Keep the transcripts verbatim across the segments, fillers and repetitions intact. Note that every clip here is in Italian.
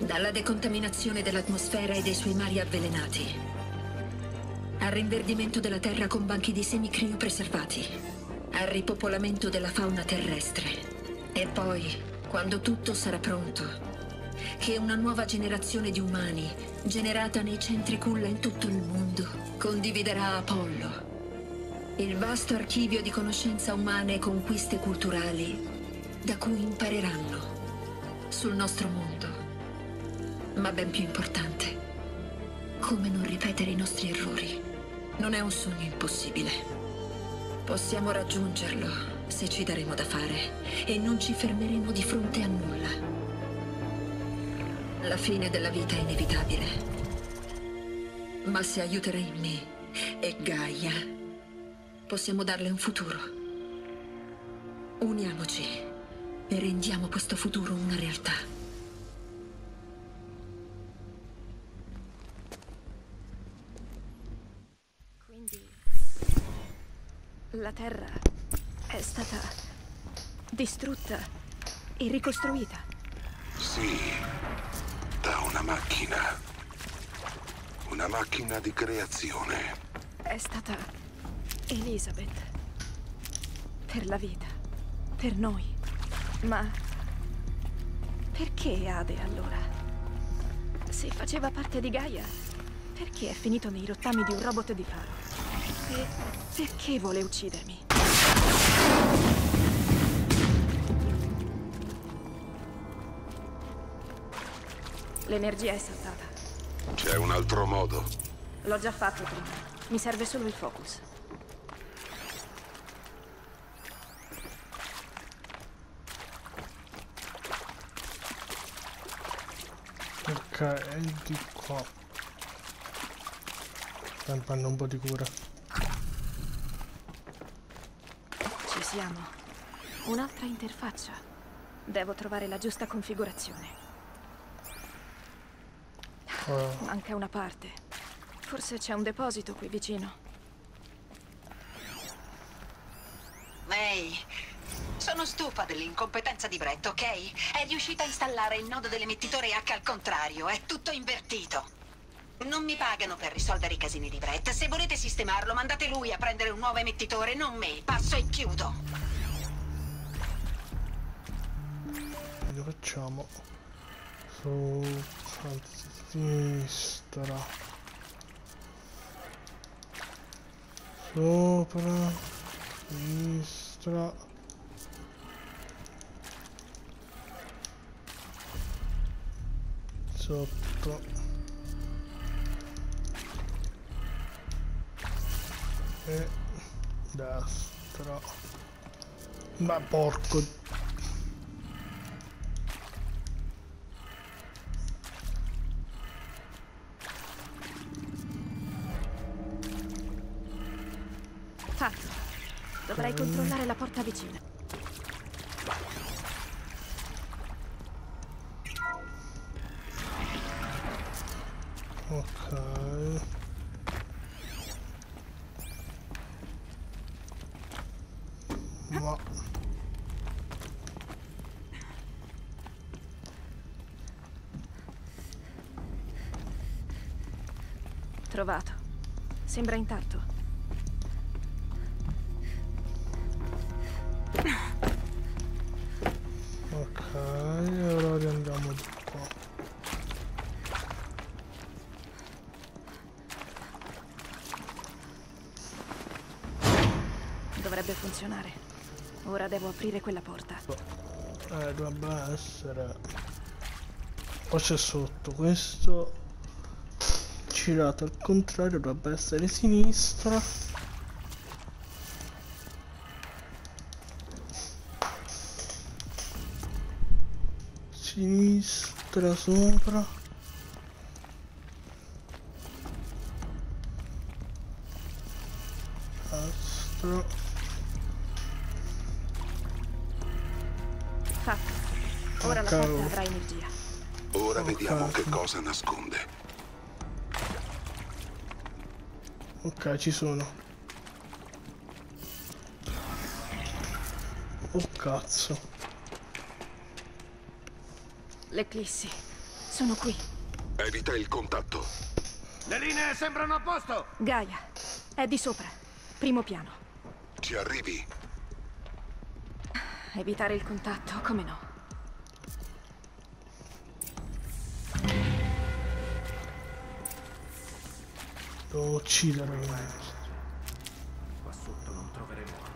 Dalla decontaminazione dell'atmosfera e dei suoi mari avvelenati, al rinverdimento della terra con banchi di semi criopreservati, al ripopolamento della fauna terrestre. E poi, quando tutto sarà pronto, che una nuova generazione di umani, generata nei centri culla in tutto il mondo, condividerà Apollo, il vasto archivio di conoscenza umane e conquiste culturali da cui impareranno sul nostro mondo. Ma ben più importante, come non ripetere i nostri errori. Non è un sogno impossibile. Possiamo raggiungerlo se ci daremo da fare e non ci fermeremo di fronte a nulla. La fine della vita è inevitabile. Ma se aiuterai me e Gaia, possiamo darle un futuro. Uniamoci e rendiamo questo futuro una realtà. La Terra è stata distrutta e ricostruita. Sì, da una macchina. Una macchina di creazione. È stata Elizabeth. Per la vita. Per noi. Ma perché Ade allora? Se faceva parte di Gaia, perché è finito nei rottami di un robot di faro? E perché vuole uccidermi? L'energia è saltata. C'è un altro modo. L'ho già fatto prima. Mi serve solo il focus. Ok, è di qua. Fanno un po' di cura. Ci siamo. Un'altra interfaccia. Devo trovare la giusta configurazione. Oh. Manca una parte. Forse c'è un deposito qui vicino. May, sono stufa dell'incompetenza di Brett, ok? È riuscita a installare il nodo dell'emettitore H al contrario. È tutto invertito. Non mi pagano per risolvere i casini di Brett. Se volete sistemarlo, mandate lui a prendere un nuovo emettitore, non me. Passo e chiudo. Lo facciamo su sinistra, sopra, sinistra, sotto e destra. Ma porco. Fatto. Dovrei Ok. controllare la porta vicina. Ok. Ma Trovato. Sembra intatto. ok, ora riandiamo di qua. Dovrebbe funzionare. Ora devo aprire quella porta. Eh, dovrebbe essere. Poi c'è sotto questo. Girato al contrario, dovrebbe essere sinistra. Sinistra sopra. Destra. Fatto. Ora la Ok. porta avrà energia. Ora Ok. vediamo che cosa nasconde. Ok, ci sono. Oh cazzo. L'eclissi. Sono qui. Evita il contatto. Le linee sembrano a posto! Gaia, è di sopra. Primo piano. Ci arrivi? Evitare il contatto, come no? Devo uccidere. Qua sotto non troveremo altro.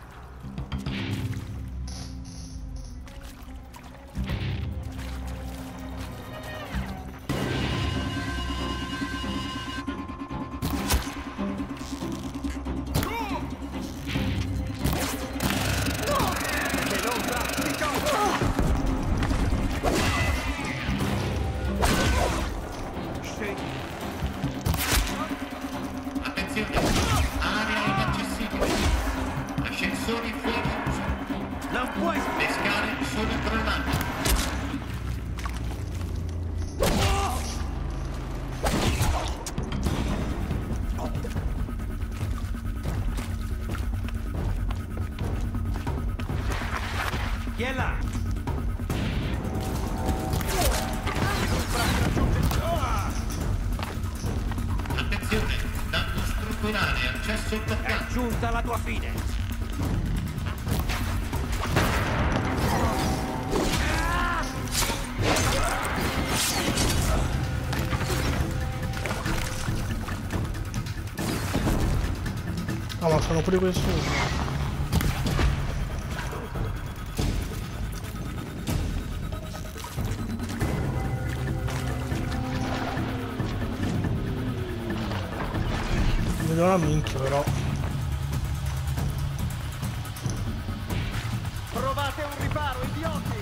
Attenzione, area inaccessibile. Ascensori fuori uso. Non puoi... Le scale sono crollate. Chi è là? Attenzione, danno strutturale, accesso È bloccato. giunta la tua fine! Ah, ma sono pure questo. Mi do una minchia però. Provate un riparo, idioti!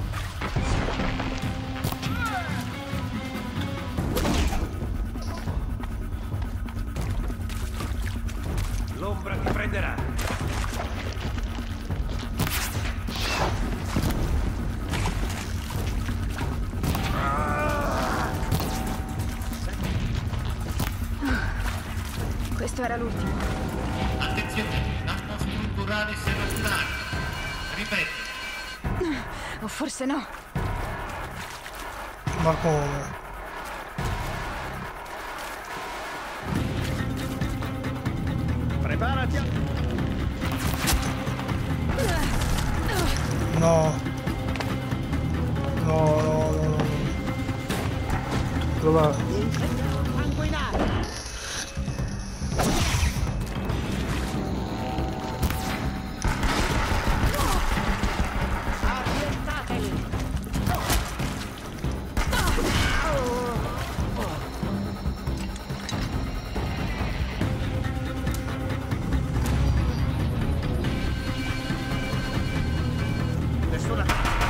L'ombra ti prenderà! Questo era l'ultimo. Attenzione, danno strutturale serrallare. Ripeto, O forse no. Ma come? Preparati a... No. No, no, no, no. Provate. sanguinare! Ambientateli! Nessuna...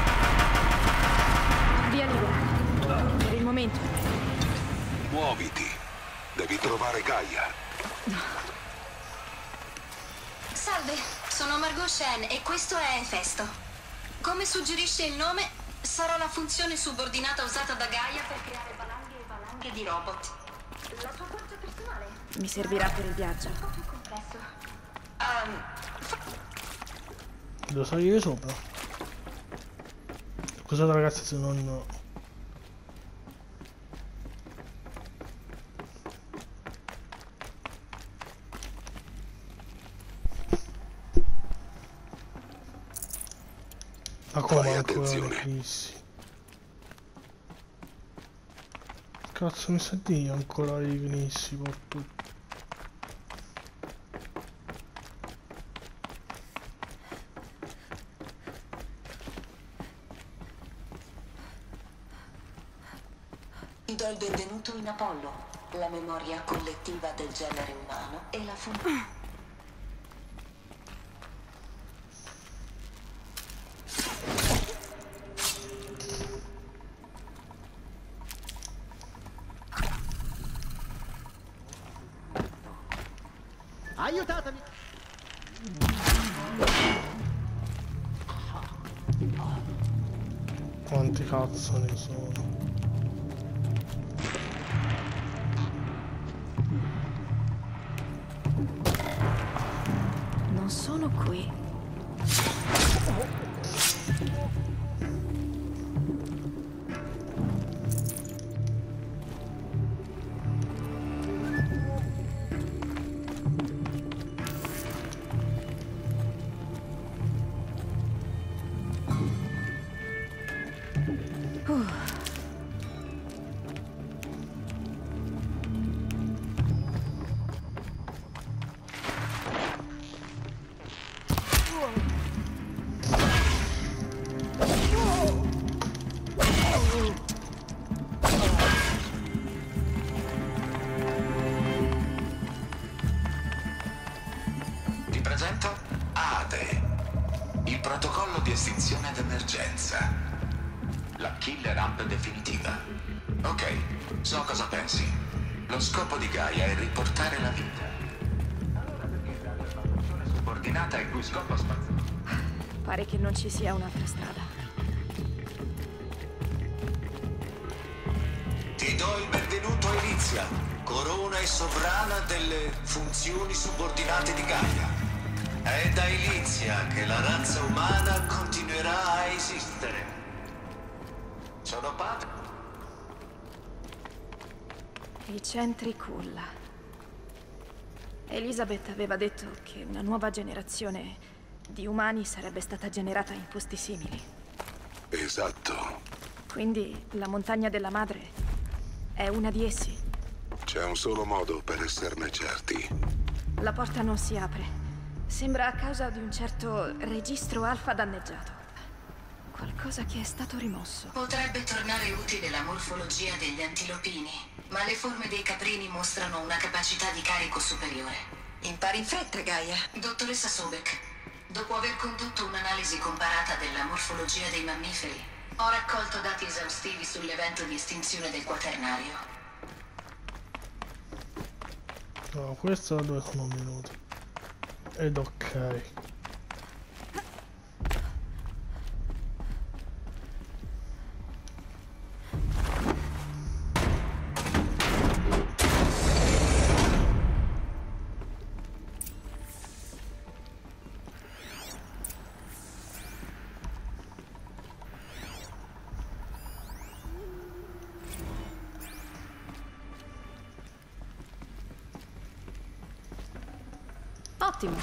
Via libera. Per il momento. Muoviti. Devi trovare Gaia. Salve, sono Margot Shen e questo è Efesto. Come suggerisce il nome, sarà la funzione subordinata usata da Gaia per creare valanghe e valanghe di robot. La sua forza personale? Mi servirà per il viaggio. Un po' più complesso. Um, Devo salire sopra. Scusate ragazzi se non... Ma come Fai ancora le attenzione. crisi? Cazzo mi sa di ancora le crisi per tutto. Ti do il benvenuto in Apollo, la memoria collettiva del genere umano e la funzione. Aiutatemi! Quanti cazzo ne sono? Non sono qui. Uh. Ti presento ADE, il protocollo di estinzione d'emergenza. La killer app definitiva. Ok, so cosa pensi. Lo scopo di Gaia è riportare la vita. Allora perché dare una funzione subordinata il cui scopo spazio? Pare che non ci sia un'altra strada. Ti do il benvenuto a Elizia, corona e sovrana delle funzioni subordinate di Gaia. È da Elizia che la razza umana continuerà a esistere. Sono padre. I centri culla. Elizabeth aveva detto che una nuova generazione di umani sarebbe stata generata in posti simili. Esatto. Quindi la montagna della madre è una di essi. C'è un solo modo per esserne certi. La porta non si apre. Sembra a causa di un certo registro alfa danneggiato. Qualcosa che è stato rimosso. Potrebbe tornare utile la morfologia degli antilopini, ma le forme dei caprini mostrano una capacità di carico superiore. Impari in fretta, Gaia. Dottoressa Sobek, dopo aver condotto un'analisi comparata della morfologia dei mammiferi, ho raccolto dati esaustivi sull'evento di estinzione del quaternario. No, questo due sono minuti. Ed ok. Ottimo.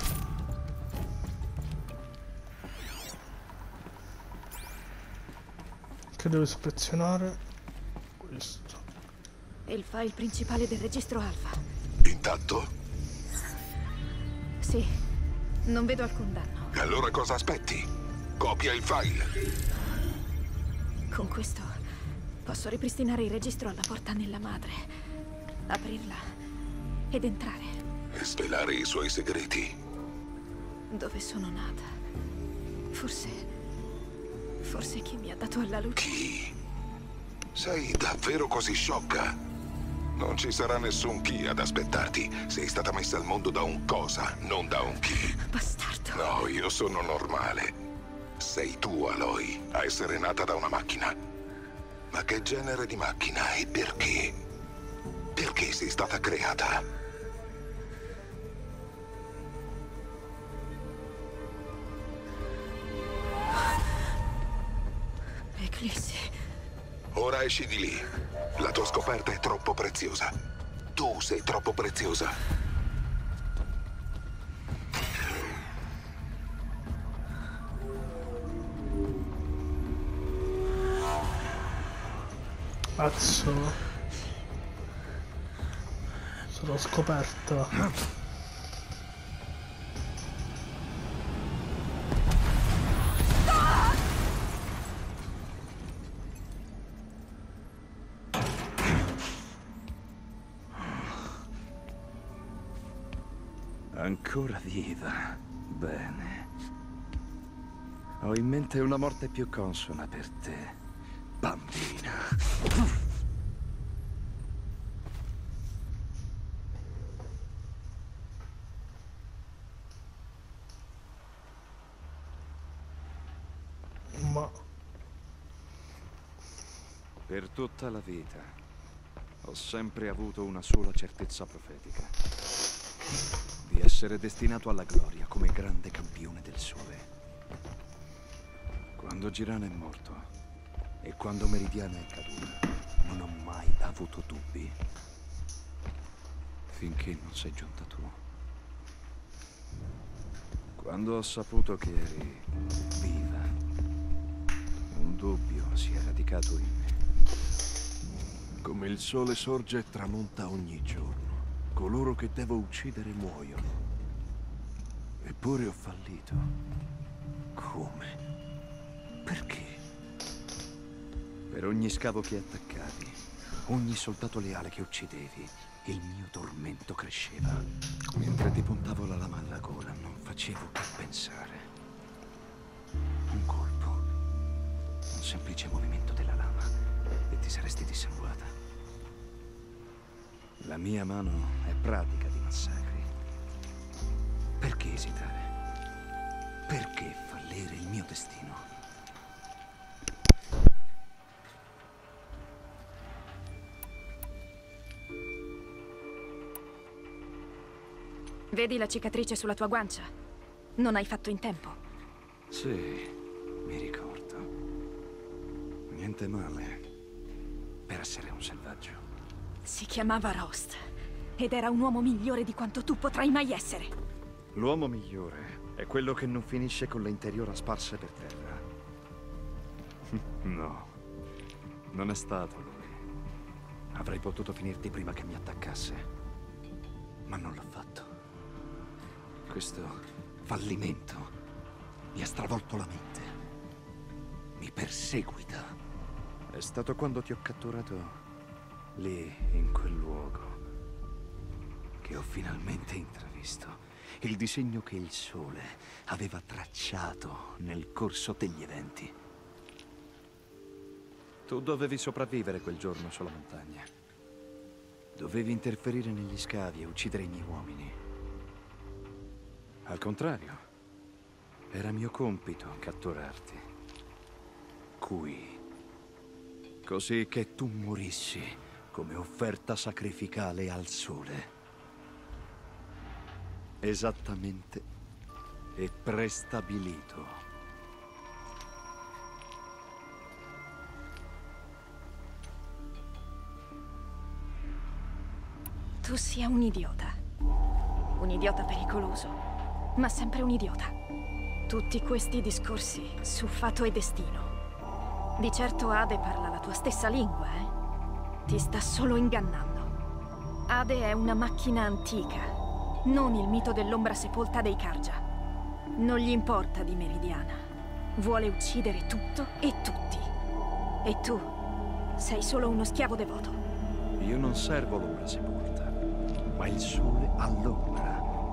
Che devo ispezionare? Questo. È il file principale del registro alfa. Intatto? Sì, non vedo alcun danno. E allora cosa aspetti? Copia il file. Con questo posso ripristinare il registro alla porta nella madre, aprirla ed entrare. E svelare i suoi segreti. Dove sono nata. Forse... Forse chi mi ha dato alla luce. Chi? Sei davvero così sciocca? Non ci sarà nessun chi ad aspettarti. Sei stata messa al mondo da un cosa, non da un chi. Bastardo. No, io sono normale. Sei tu, Aloy, a essere nata da una macchina. Ma che genere di macchina e perché? Perché sei stata creata? Eclissi. Ora esci di lì. La tua scoperta è troppo preziosa. Tu sei troppo preziosa. Pazzo. Sono scoperta. Ancora viva. Bene. Ho in mente una morte più consona per te, bambina. Ma... Per tutta la vita ho sempre avuto una sola certezza profetica. Di essere destinato alla gloria come grande campione del sole. Quando Girano è morto e quando Meridiana è caduta, non ho mai avuto dubbi. Finché non sei giunta tu. Quando ho saputo che eri viva, un dubbio si è radicato in me. Come il sole sorge e tramonta ogni giorno, coloro che devo uccidere muoiono. Eppure ho fallito. Come? Perché? Per ogni scavo che attaccavi, ogni soldato leale che uccidevi, il mio tormento cresceva. Mentre ti puntavo la lama alla gola, non facevo che pensare. Un colpo, un semplice movimento della lama, e ti saresti dissanguata. La mia mano è pratica di massacri. Perché esitare? Perché fallire il mio destino? Vedi la cicatrice sulla tua guancia? Non hai fatto in tempo. Sì, mi ricordo. Niente male per essere un selvaggio. Si chiamava Rost ed era un uomo migliore di quanto tu potrai mai essere. L'uomo migliore è quello che non finisce con le interiora sparse per terra. No, non è stato lui. Avrei potuto finirti prima che mi attaccasse, ma non l'ho fatto. Questo fallimento mi ha stravolto la mente. Mi perseguita. È stato quando ti ho catturato lì, in quel luogo, che ho finalmente intravisto il disegno che il sole aveva tracciato nel corso degli eventi. Tu dovevi sopravvivere quel giorno sulla montagna. Dovevi interferire negli scavi e uccidere i miei uomini. Al contrario, era mio compito catturarti. Qui. Così che tu morissi come offerta sacrificale al sole. Esattamente e prestabilito. Tu sia un idiota. Un idiota pericoloso. Ma sempre un idiota. Tutti questi discorsi su fato e destino. Di certo Ade parla la tua stessa lingua, eh? Ti sta solo ingannando. Ade è una macchina antica, non il mito dell'ombra sepolta dei Carja. Non gli importa di Meridiana. Vuole uccidere tutto e tutti. E tu sei solo uno schiavo devoto. Io non servo l'ombra sepolta, ma il sole all'ombra.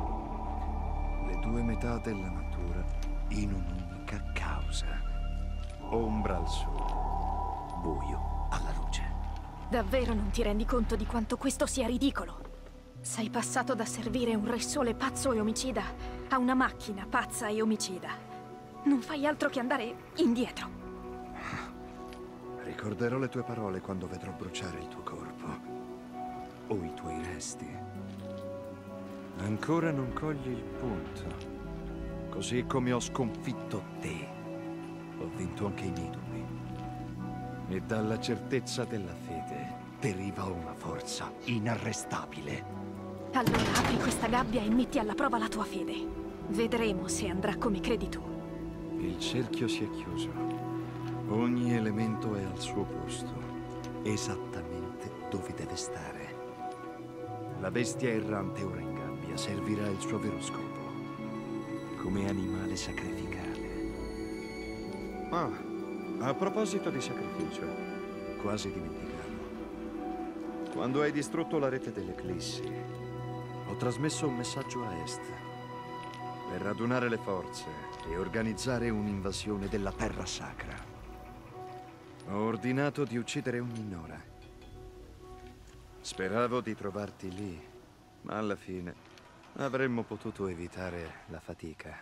Due metà della natura in un'unica causa. Ombra al sole, buio alla luce. Davvero non ti rendi conto di quanto questo sia ridicolo? Sei passato da servire un re sole pazzo e omicida a una macchina pazza e omicida. Non fai altro che andare indietro. Ricorderò le tue parole quando vedrò bruciare il tuo corpo o i tuoi resti. Ancora non cogli il punto. Così come ho sconfitto te, ho vinto anche i miei dubbi. E dalla certezza della fede deriva una forza inarrestabile. Allora apri questa gabbia e metti alla prova la tua fede. Vedremo se andrà come credi tu. Il cerchio si è chiuso. Ogni elemento è al suo posto, esattamente dove deve stare. La bestia errante ora in gabbia servirà il suo vero scopo, come animale sacrificale. Ah, a proposito di sacrificio, quasi dimenticavo. Quando hai distrutto la rete dell'Eclissi, ho trasmesso un messaggio a est per radunare le forze e organizzare un'invasione della terra sacra. Ho ordinato di uccidere ogni Nora. Speravo di trovarti lì, ma alla fine avremmo potuto evitare la fatica.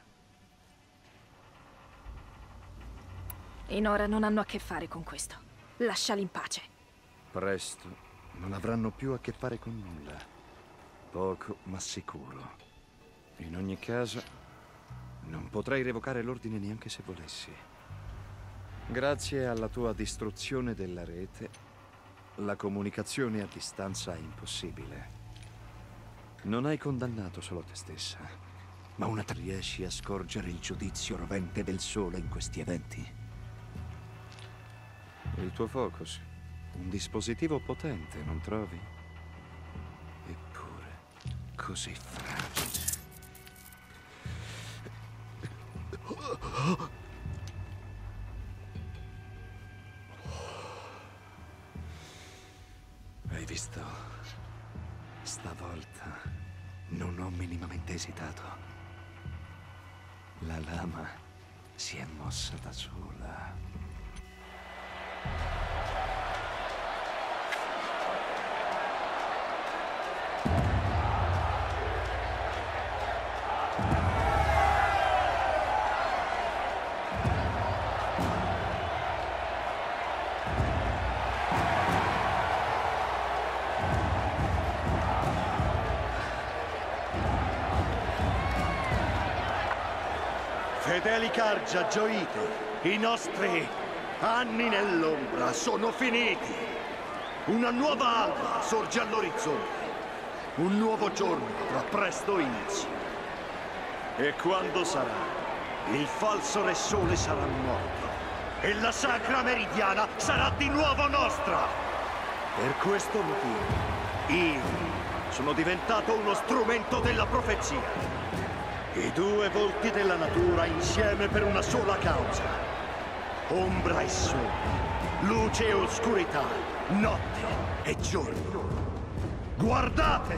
I Nora non hanno a che fare con questo. Lasciali in pace. Presto non avranno più a che fare con nulla. Poco, ma sicuro. In ogni caso, non potrei revocare l'ordine neanche se volessi. Grazie alla tua distruzione della rete, la comunicazione a distanza è impossibile. Non hai condannato solo te stessa, ma una riesci a scorgere il giudizio rovente del sole in questi eventi? Il tuo focus. Un dispositivo potente, non trovi? Eppure, così fragile. Hai visto? Stavolta non ho minimamente esitato. La lama si è mossa da sola. Fedeli Carja, gioite, i nostri anni nell'ombra sono finiti. Una nuova alba sorge all'orizzonte. Un nuovo giorno avrà presto inizio. E quando sarà, il falso Re Sole sarà morto e la Sacra Meridiana sarà di nuovo nostra. Per questo motivo, io sono diventato uno strumento della profezia. I due volti della natura insieme per una sola causa. Ombra e sole, luce e oscurità, notte e giorno. Guardate!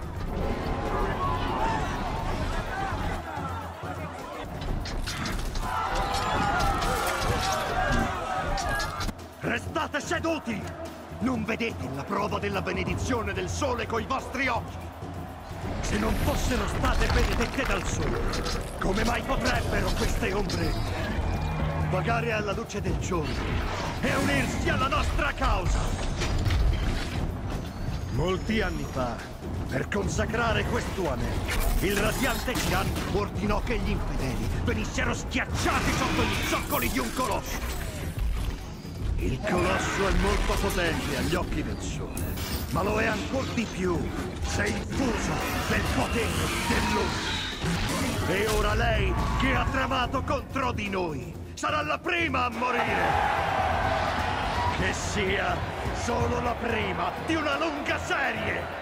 Restate seduti! Non vedete la prova della benedizione del sole coi vostri occhi? Se non fossero state benedette dal sole, come mai potrebbero queste ombre vagare alla luce del giorno e unirsi alla nostra causa? Molti anni fa, per consacrare questo anello, il radiante Kiran ordinò che gli infedeli venissero schiacciati sotto gli zoccoli di un colosso. Il colosso è molto potente agli occhi del sole, ma lo è ancor di più se infuso del potere dell'ombra. E ora lei, che ha tramato contro di noi, sarà la prima a morire. Che sia solo la prima di una lunga serie.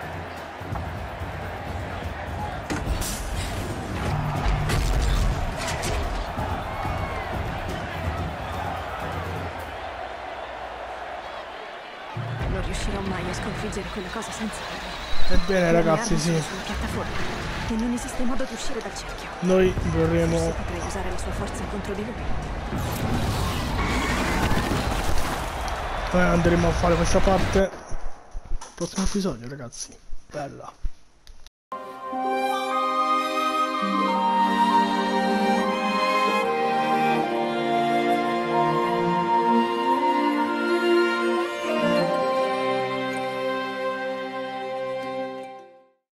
Non riuscirò mai a sconfiggere quella cosa senza armi. Ebbene ragazzi, sì. Sulla piattaforma e non esiste modo di uscire dal cerchio. Noi vorremmo... Forse potrei usare la sua forza contro di lui. Noi andremo a fare questa parte prossimo episodio, ragazzi. Bella.